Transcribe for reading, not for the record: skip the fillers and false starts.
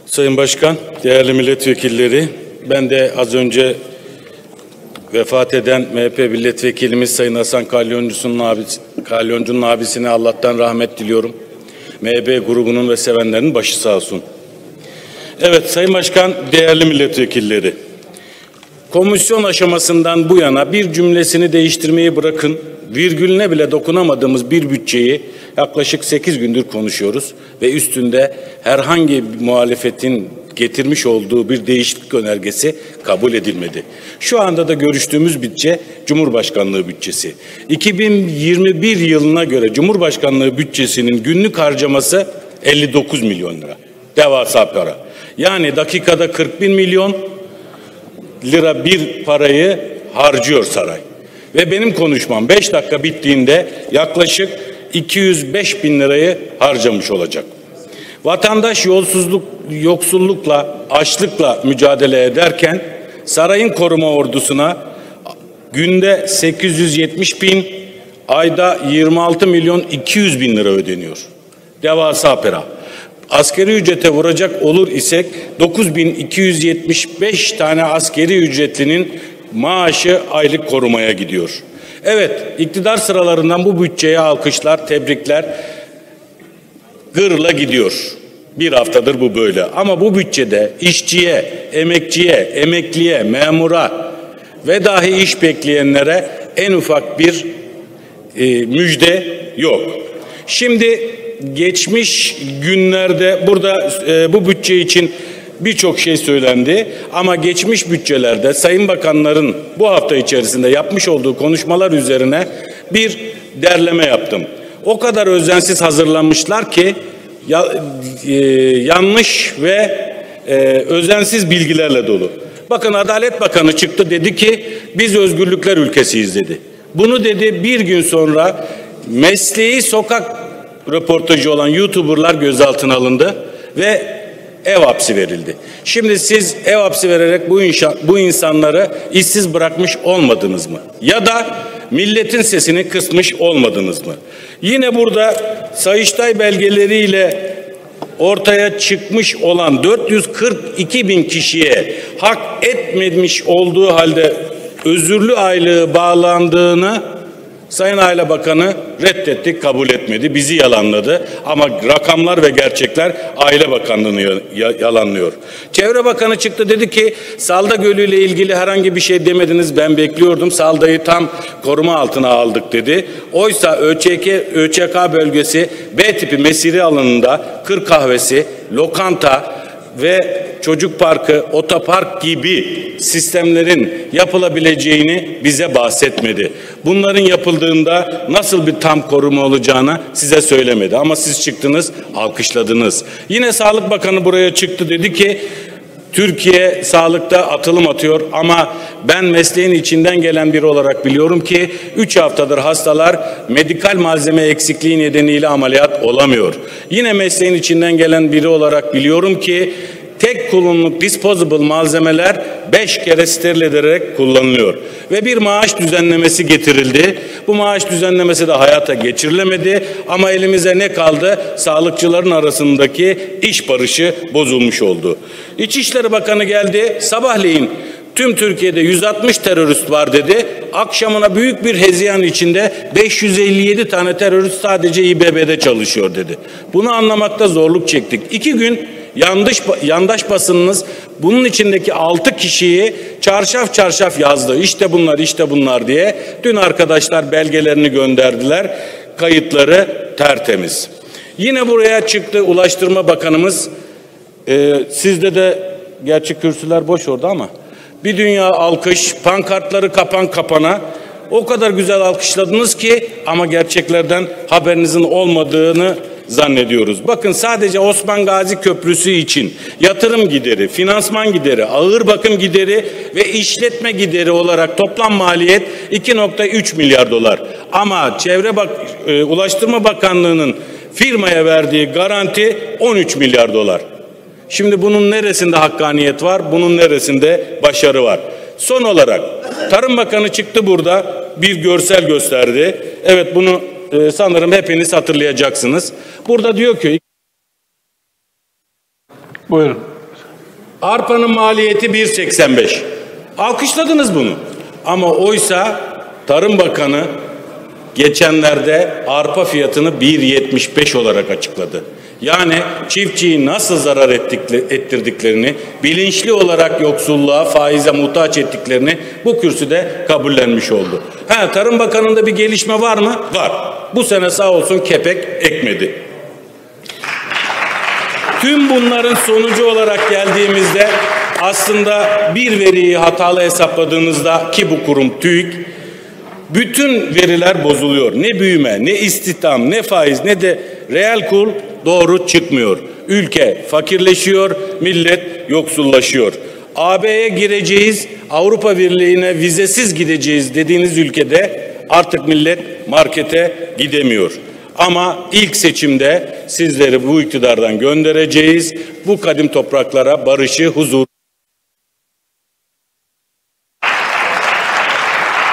Sayın Başkan, değerli milletvekilleri, ben de az önce vefat eden MHP milletvekilimiz Sayın Hasan Kalyoncu'nun abisine Allah'tan rahmet diliyorum. MHP grubunun ve sevenlerinin başı sağ olsun. Evet Sayın Başkan, değerli milletvekilleri, komisyon aşamasından bu yana bir cümlesini değiştirmeyi bırakın, virgülüne bile dokunamadığımız bir bütçeyi yaklaşık 8 gündür konuşuyoruz ve üstünde herhangi bir muhalefetin getirmiş olduğu bir değişiklik önergesi kabul edilmedi. Şu anda da görüştüğümüz bütçe Cumhurbaşkanlığı bütçesi. 2021 yılına göre Cumhurbaşkanlığı bütçesinin günlük harcaması 59 milyon lira. Devasa para. Yani dakikada 41 milyon lira bir parayı harcıyor saray. Ve benim konuşmam 5 dakika bittiğinde yaklaşık 205 bin lirayı harcamış olacak. Vatandaş yoksullukla, açlıkla mücadele ederken sarayın koruma ordusuna günde 870 bin, ayda 26 milyon 200 bin lira ödeniyor. Devasa para. Askeri ücrete vuracak olur isek 9.275 tane askeri ücretlinin maaşı aylık korumaya gidiyor. Evet, iktidar sıralarından bu bütçeye alkışlar, tebrikler gırla gidiyor. Bir haftadır bu böyle. Ama bu bütçede işçiye, emekçiye, emekliye, memura ve dahi iş bekleyenlere en ufak bir müjde yok. Şimdi geçmiş günlerde burada bu bütçe için birçok şey söylendi ama geçmiş bütçelerde Sayın Bakanların bu hafta içerisinde yapmış olduğu konuşmalar üzerine bir derleme yaptım. O kadar özensiz hazırlanmışlar ki yanlış ve özensiz bilgilerle dolu. Bakın Adalet Bakanı çıktı, dedi ki biz özgürlükler ülkesiyiz dedi. Bunu dedi, bir gün sonra mesleği sokak röportajı olan YouTuber'lar gözaltına alındı ve ev hapsi verildi. Şimdi siz ev hapsi vererek bu insanları işsiz bırakmış olmadınız mı? Ya da milletin sesini kısmış olmadınız mı? Yine burada Sayıştay belgeleriyle ortaya çıkmış olan 442 bin kişiye hak etmemiş olduğu halde özürlü aylığı bağlandığını Sayın Aile Bakanı reddetti, kabul etmedi, bizi yalanladı. Ama rakamlar ve gerçekler Aile Bakanlığı'nı yalanlıyor. Çevre Bakanı çıktı, dedi ki Salda Gölü ile ilgili herhangi bir şey demediniz, ben bekliyordum, Salda'yı tam koruma altına aldık dedi. Oysa ÖÇK bölgesi B tipi mesire alanında kır kahvesi, lokanta ve çocuk parkı, otopark gibi sistemlerin yapılabileceğini bize bahsetmedi. Bunların yapıldığında nasıl bir tam koruma olacağını size söylemedi. Ama siz çıktınız, alkışladınız. Yine Sağlık Bakanı buraya çıktı, dedi ki Türkiye sağlıkta atılım atıyor ama ben mesleğin içinden gelen biri olarak biliyorum ki 3 haftadır hastalar medikal malzeme eksikliği nedeniyle ameliyat olamıyor. Yine mesleğin içinden gelen biri olarak biliyorum ki tek kullanımlık disposable malzemeler 5 kere steril edilerek kullanılıyor. Ve bir maaş düzenlemesi getirildi. Bu maaş düzenlemesi de hayata geçirilemedi. Ama elimize ne kaldı? Sağlıkçıların arasındaki iş barışı bozulmuş oldu. İçişleri Bakanı geldi, sabahleyin tüm Türkiye'de 160 terörist var dedi. Akşamına büyük bir hezeyan içinde 557 tane terörist sadece İBB'de çalışıyor dedi. Bunu anlamakta zorluk çektik. 2 gün yandaş basınınız bunun içindeki 6 kişiyi çarşaf çarşaf yazdı. İşte bunlar, işte bunlar diye. Dün arkadaşlar belgelerini gönderdiler. Kayıtları tertemiz. Yine buraya çıktı Ulaştırma Bakanımız. Sizde de gerçi kürsüler boş orada ama bir dünya alkış, pankartları kapana o kadar güzel alkışladınız ki ama gerçeklerden haberinizin olmadığını zannediyoruz. Bakın sadece Osman Gazi Köprüsü için yatırım gideri, finansman gideri, ağır bakım gideri ve işletme gideri olarak toplam maliyet 2,3 milyar dolar. Ama Ulaştırma Bakanlığı'nın firmaya verdiği garanti 13 milyar dolar. Şimdi bunun neresinde hakkaniyet var, bunun neresinde başarı var? Son olarak Tarım Bakanı çıktı burada bir görsel gösterdi. Evet bunu sanırım hepiniz hatırlayacaksınız. Burada diyor ki... Buyurun. Arpanın maliyeti 1.85. Alkışladınız bunu. Ama oysa Tarım Bakanı geçenlerde arpa fiyatını 1.75 olarak açıkladı. Yani çiftçiyi nasıl zarar ettirdiklerini, bilinçli olarak yoksulluğa, faize muhtaç ettiklerini bu kürsüde kabullenmiş oldu. Tarım Bakanı'nda bir gelişme var mı? Var. Bu sene sağ olsun kepek ekmedi. Tüm bunların sonucu olarak geldiğimizde aslında bir veriyi hatalı hesapladığınızda ki bu kurum TÜİK, bütün veriler bozuluyor. Ne büyüme, ne istihdam, ne faiz, ne de reel kur doğru çıkmıyor. Ülke fakirleşiyor, millet yoksullaşıyor. AB'ye gireceğiz, Avrupa Birliği'ne vizesiz gideceğiz dediğiniz ülkede artık millet markete gidemiyor. Ama ilk seçimde sizleri bu iktidardan göndereceğiz. Bu kadim topraklara barışı, huzur